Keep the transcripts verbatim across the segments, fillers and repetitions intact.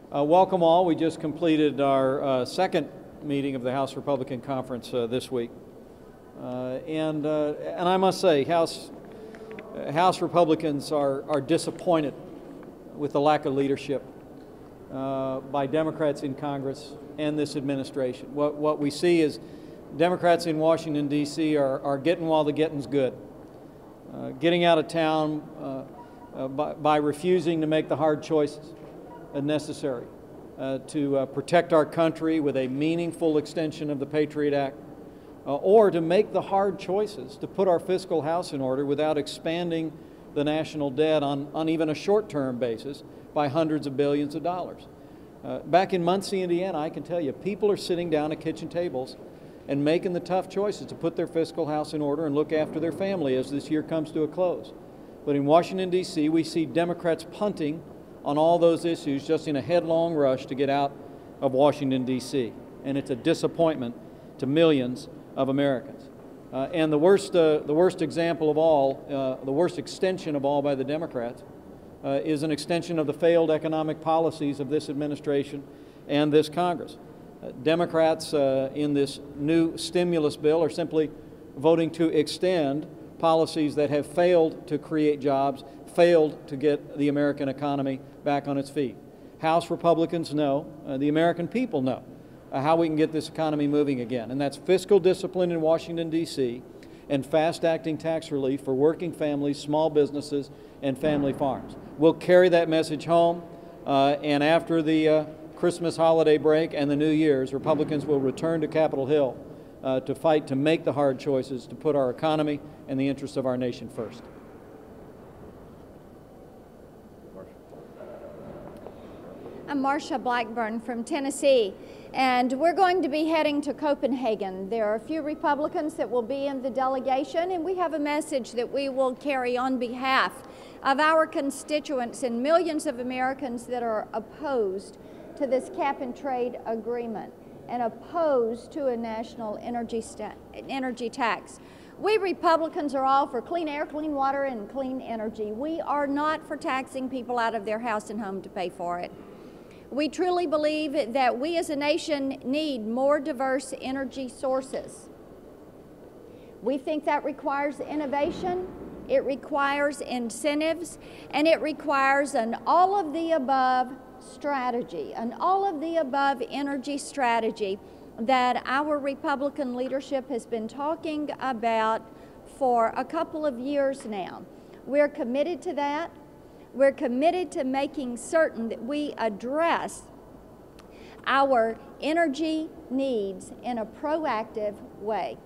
Uh, welcome all. We just completed our uh, second meeting of the House Republican Conference uh, this week. Uh, and, uh, and I must say, House, uh, House Republicans are, are disappointed with the lack of leadership uh, by Democrats in Congress and this administration. What, what we see is Democrats in Washington, D C are, are getting while the getting's good, uh, getting out of town uh, uh, by, by refusing to make the hard choices necessary uh, to uh, protect our country with a meaningful extension of the Patriot Act, uh, or to make the hard choices to put our fiscal house in order without expanding the national debt on, on even a short-term basis by hundreds of billions of dollars. Uh, back in Muncie, Indiana, I can tell you, people are sitting down at kitchen tables and making the tough choices to put their fiscal house in order and look after their family as this year comes to a close. But in Washington, D C, we see Democrats punting on all those issues just in a headlong rush to get out of Washington, D C And it's a disappointment to millions of Americans. Uh, and the worst, uh, the worst example of all, uh, the worst extension of all by the Democrats uh, is an extension of the failed economic policies of this administration and this Congress. Uh, Democrats uh, in this new stimulus bill are simply voting to extend policies that have failed to create jobs, failed to get the American economy back on its feet. House Republicans know, uh, the American people know, uh, how we can get this economy moving again, and that's fiscal discipline in Washington, D C, and fast-acting tax relief for working families, small businesses, and family farms. We'll carry that message home, uh, and after the uh, Christmas holiday break and the New Year's, Republicans will return to Capitol Hill uh, to fight to make the hard choices to put our economy and the interests of our nation first. I'm Marcia Blackburn from Tennessee, and we're going to be heading to Copenhagen. There are a few Republicans that will be in the delegation, and we have a message that we will carry on behalf of our constituents and millions of Americans that are opposed to this cap-and-trade agreement and opposed to a national energy, energy tax. We Republicans are all for clean air, clean water, and clean energy. We are not for taxing people out of their house and home to pay for it. We truly believe that we as a nation need more diverse energy sources. We think that requires innovation, it requires incentives, and it requires an all-of-the-above strategy, an all-of-the-above energy strategy that our Republican leadership has been talking about for a couple of years now. We're committed to that. We're committed to making certain that we address our energy needs in a proactive way.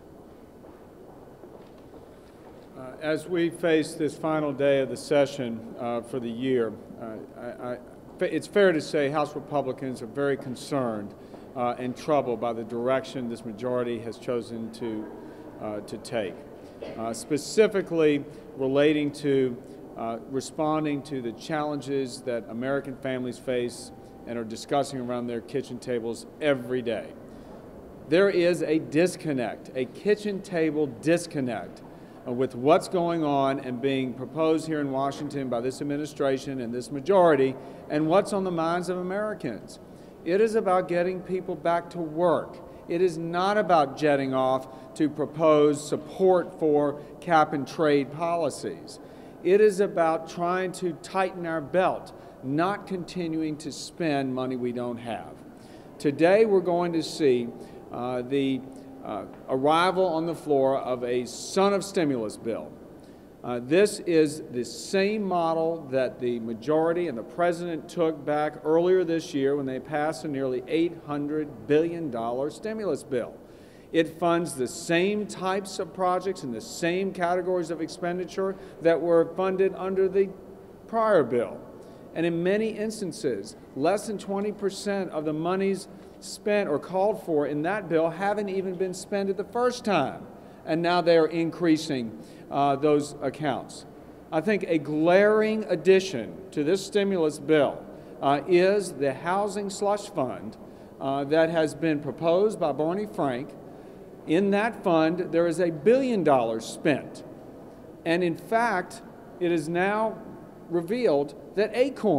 Uh, as we face this final day of the session uh, for the year, uh, I, I, it's fair to say House Republicans are very concerned uh, and troubled by the direction this majority has chosen to, uh, to take, uh, specifically relating to Uh, responding to the challenges that American families face and are discussing around their kitchen tables every day. There is a disconnect, a kitchen table disconnect uh, with what's going on and being proposed here in Washington by this administration and this majority and what's on the minds of Americans. It is about getting people back to work. It is not about jetting off to propose support for cap-and-trade policies. It is about trying to tighten our belt, not continuing to spend money we don't have. Today we're going to see uh, the uh, arrival on the floor of a son of stimulus bill. Uh, this is the same model that the majority and the president took back earlier this year when they passed a nearly eight hundred billion dollar stimulus bill. It funds the same types of projects in the same categories of expenditure that were funded under the prior bill. And in many instances, less than twenty percent of the monies spent or called for in that bill haven't even been spent at the first time. And now they are increasing uh, those accounts. I think a glaring addition to this stimulus bill uh, is the housing slush fund uh, that has been proposed by Barney Frank. In that fund, there is a billion dollars spent. And in fact, it is now revealed that Acorn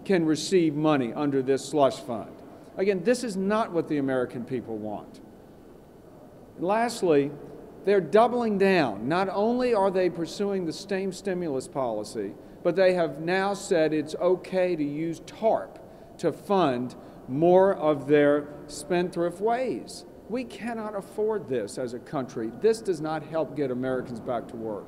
can receive money under this slush fund. Again, this is not what the American people want. Lastly, they're doubling down. Not only are they pursuing the same stimulus policy, but they have now said it's okay to use TARP to fund more of their spendthrift ways. We cannot afford this as a country. This does not help get Americans back to work.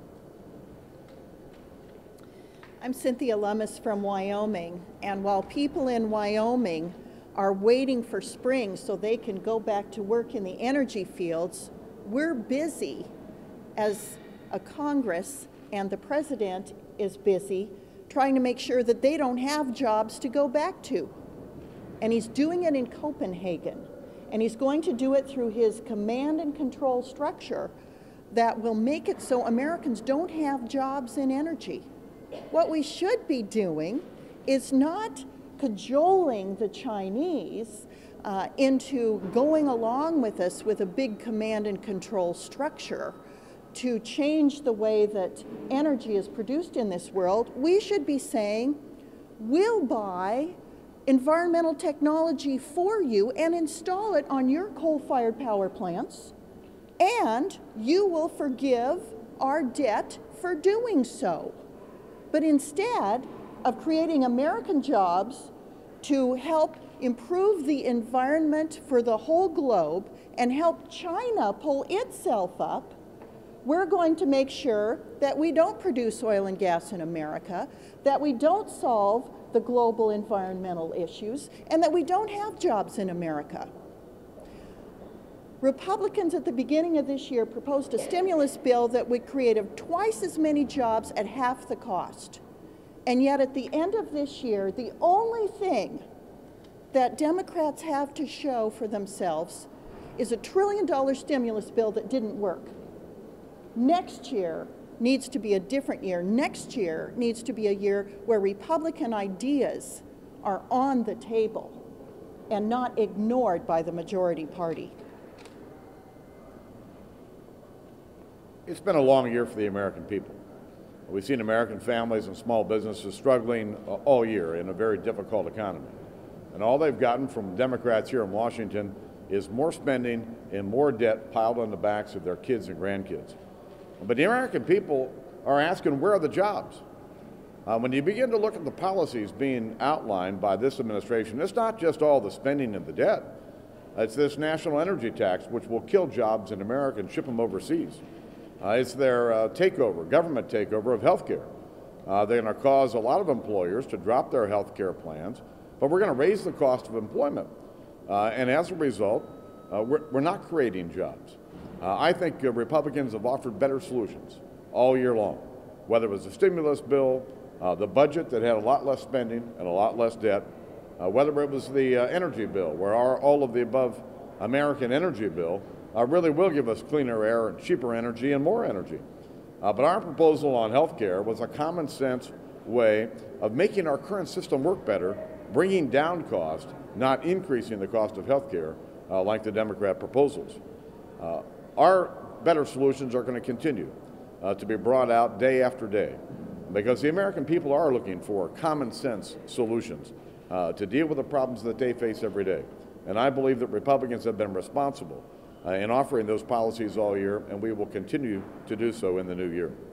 I'm Cynthia Lummis from Wyoming, and while people in Wyoming are waiting for spring so they can go back to work in the energy fields, we're busy as a Congress, and the President is busy trying to make sure that they don't have jobs to go back to. And he's doing it in Copenhagen, and he's going to do it through his command and control structure that will make it so Americans don't have jobs in energy. What we should be doing is not cajoling the Chinese uh, into going along with us with a big command and control structure to change the way that energy is produced in this world. We should be saying, we'll buy environmental technology for you and install it on your coal-fired power plants, and you will forgive our debt for doing so. But instead of creating American jobs to help improve the environment for the whole globe and help China pull itself up, we're going to make sure that we don't produce oil and gas in America, that we don't solve the global environmental issues, and that we don't have jobs in America. Republicans at the beginning of this year proposed a stimulus bill that would create twice as many jobs at half the cost. And yet at the end of this year, the only thing that Democrats have to show for themselves is a trillion dollar stimulus bill that didn't work. Next year needs to be a different year. Next year needs to be a year where Republican ideas are on the table and not ignored by the majority party. It's been a long year for the American people. We've seen American families and small businesses struggling uh, all year in a very difficult economy. And all they've gotten from Democrats here in Washington is more spending and more debt piled on the backs of their kids and grandkids. But the American people are asking, where are the jobs? Uh, when you begin to look at the policies being outlined by this administration, it's not just all the spending and the debt. It's this national energy tax, which will kill jobs in America and ship them overseas. Uh, it's their uh, takeover, government takeover of health care. Uh, they're going to cause a lot of employers to drop their health care plans, but we're going to raise the cost of employment. Uh, and as a result, uh, we're, we're not creating jobs. Uh, I think uh, Republicans have offered better solutions all year long, whether it was the stimulus bill, uh, the budget that had a lot less spending and a lot less debt, uh, whether it was the uh, energy bill, where our all of the above American energy bill Uh, really will give us cleaner air and cheaper energy and more energy. Uh, but our proposal on health care was a common sense way of making our current system work better, bringing down cost, not increasing the cost of health care uh, like the Democrat proposals. Uh, our better solutions are going to continue uh, to be brought out day after day, because the American people are looking for common sense solutions uh, to deal with the problems that they face every day. And I believe that Republicans have been responsible Uh, in offering those policies all year, and we will continue to do so in the new year.